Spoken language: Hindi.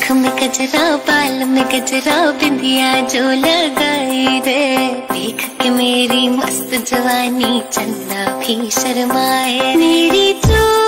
आँख में गजरा, बाल में गजरा, बिंदिया जो लगाई रे, देख के मेरी मस्त जवानी चन्ना भी शर्माए। मेरी जो